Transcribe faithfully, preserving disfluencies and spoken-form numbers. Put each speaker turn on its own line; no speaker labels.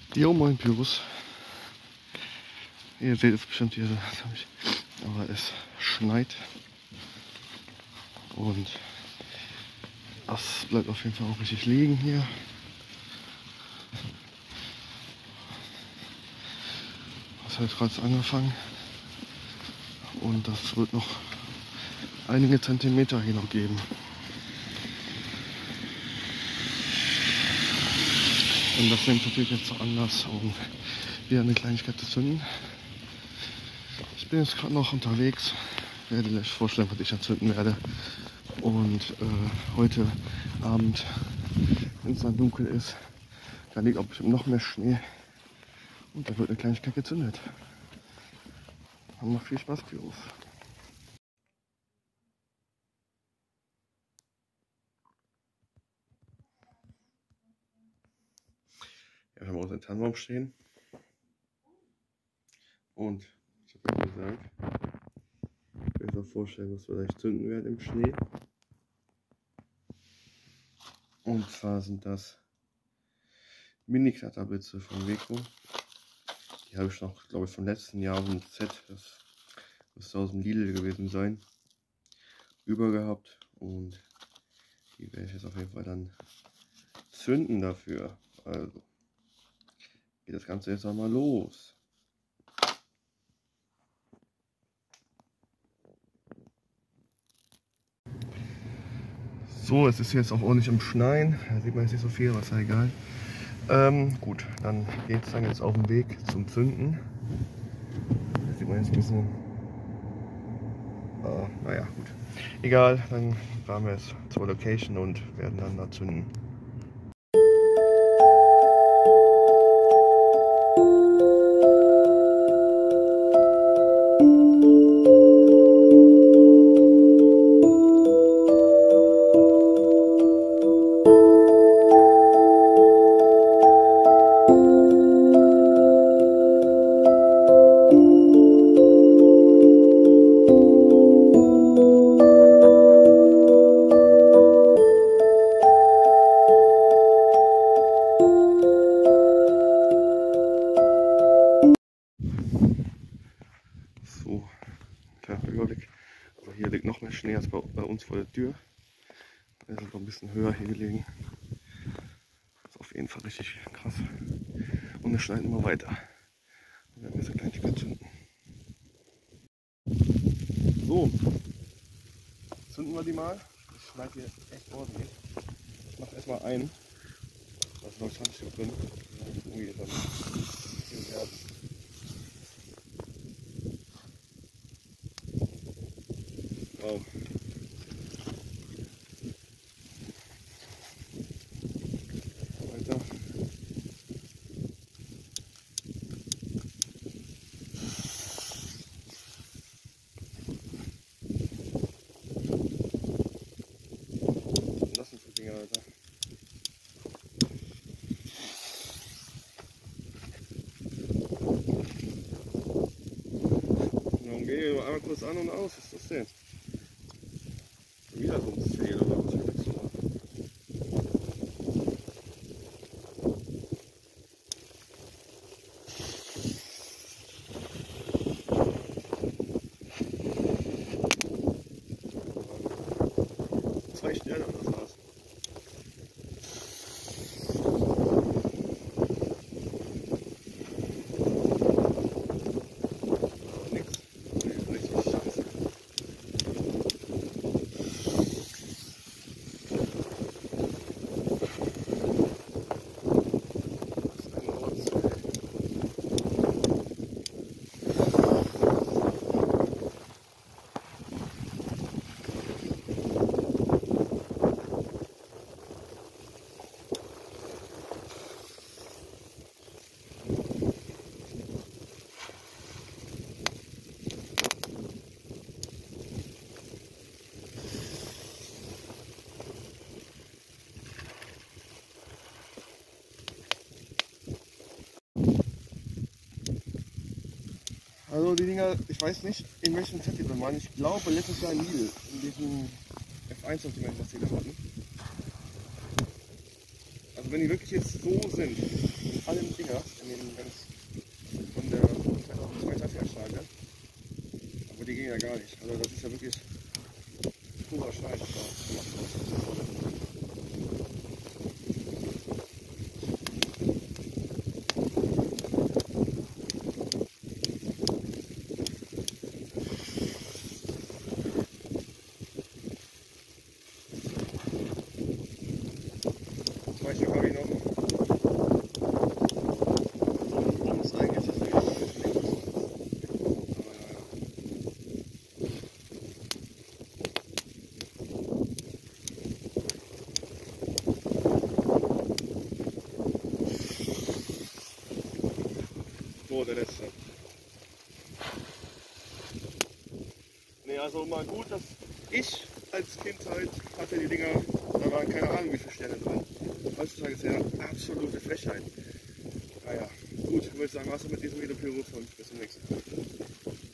Jo, moin Pyrus. Ihr seht es bestimmt hier, aber es schneit und das bleibt auf jeden Fall auch richtig liegen hier. Das hat gerade angefangen und das wird noch einige Zentimeter hier noch geben. Und das nimmt natürlich jetzt so Anlass, um wieder eine Kleinigkeit zu zünden. Ich bin jetzt gerade noch unterwegs, werde gleich vorstellen, was ich anzünden werde. Und äh, heute Abend, wenn es dann dunkel ist, da liegt auch bestimmt noch mehr Schnee. Und da wird eine Kleinigkeit gezündet. Dann macht viel Spaß, Pyrus. Ja, wir haben unseren Tannenbaum stehen. Und ich habe ja gesagt, ich werde mir vorstellen, was wir gleich zünden werden im Schnee. Und zwar sind das Mini-Kletterblitze von Weco. Die habe ich noch, glaube ich, vom letzten Jahr so ein Set, das müsste aus dem Lidl gewesen sein, über gehabt. Und die werde ich jetzt auf jeden Fall dann zünden dafür. Also geht das Ganze jetzt einmal los. So, es ist jetzt auch ordentlich im Schneien. Da sieht man jetzt nicht so viel, aber ist ja egal. Ähm, gut, dann geht es dann jetzt auf den Weg zum Zünden. Da sieht man jetzt ein bisschen. Äh, naja, gut. Egal, dann fahren wir jetzt zur Location und werden dann da zünden. So, kleiner Überblick. Also hier liegt noch mehr Schnee als bei, bei uns vor der Tür. Wir sind noch ein bisschen höher hier gelegen. Das ist auf jeden Fall richtig krass. Und es schneit immer weiter. Wir werden jetzt eine Kleinigkeit zünden. So, zünden wir die mal. Es schneit hier echt ordentlich. Ich mache erstmal ein. Da ist noch zwanzig Stück drin. Irgendwie dann hin und her. Wow. Weiter. Das sind für Dinger, Alter. Dann gehen wir einmal kurz an und aus. Was ist das denn? Wieder so ein Fail oder was willst du machen? Zwei Sterne und das war's. Nix. Richtig scheiße. Also die Dinger, ich weiß nicht, in welchem Set die drin waren. Ich glaube letztes Jahr in Lidl, in diesem F eins Sortiment, was die da hatten. Also wenn die wirklich jetzt so sind, allen Dinger in den ganz von der zweitausendzweier Fährschale. Aber die gehen ja gar nicht. Also das ist ja wirklich purer Scheiß, was da gemacht wird. Zwei Stück habe ich noch. Und das eigentlich ist das wirklich ein bisschen links. Aber naja. So, der letzte. Ne, also mal gut, dass ich als Kind halt hatte die Dinger, da waren keine Ahnung wie viele Sterne drin. Heutzutage ist ja absolute Frechheit. Naja, gut, ich würde sagen, was mit diesem Video Pyro und bis zum nächsten Mal.